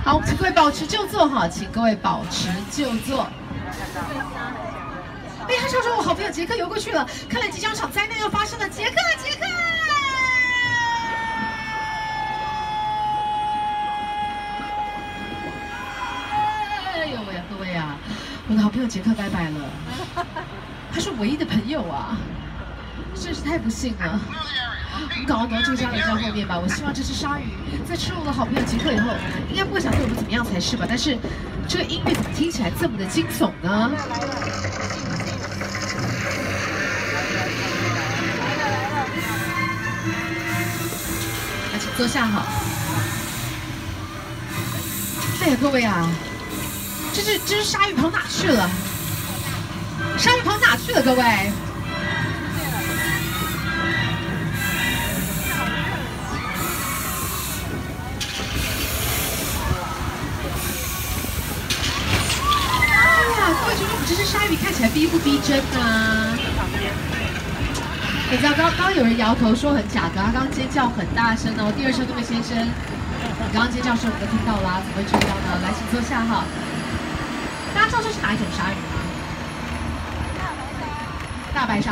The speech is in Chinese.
好，请各位保持就坐哈，请各位保持就坐。哎，他朝着我好朋友杰克游过去了，看来即将场灾难要发生了，杰克，杰克！哎呦喂呀，各位啊，我的好朋友杰克拜拜了，他是唯一的朋友啊，真是太不幸了。 我们赶快挪这个鲨鱼在后面吧。我希望这只鲨鱼在吃了我的好朋友杰克以后，应该不会想对我们怎么样才是吧？但是这个音乐怎么听起来这么的惊悚呢？来，请坐下好。哎呀，各位啊，这只鲨鱼跑哪去了？鲨鱼跑哪去了？各位？ 这只鲨鱼看起来逼不逼真呢？你知道刚有人摇头说很假的，他刚尖叫很大声哦。第二声那位先生，你刚刚尖叫声我们都听到啦，怎么会这样呢？来，请坐下哈。大家知道这是哪一种鲨鱼吗？大白鲨。